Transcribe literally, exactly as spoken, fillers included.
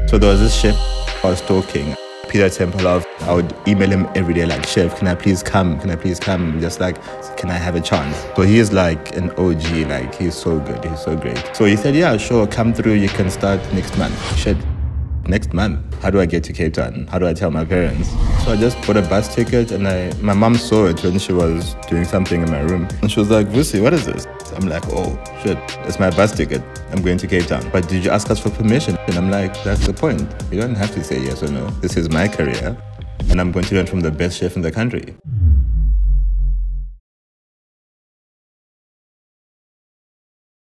So there was this chef I was talking, Peter Tempelov. I would email him every day like, chef, can I please come? Can I please come? Just like, can I have a chance? So he is like an O G, like he's so good, he's so great. So he said, yeah, sure, come through, you can start next month. Shit, next month? How do I get to Cape Town? How do I tell my parents? So I just bought a bus ticket and I, my mom saw it when she was doing something in my room. And she was like, Vusi, what is this? So I'm like, oh, shit, it's my bus ticket. I'm going to Cape Town. But did you ask us for permission? And I'm like, that's the point. You don't have to say yes or no. This is my career and I'm going to learn from the best chef in the country.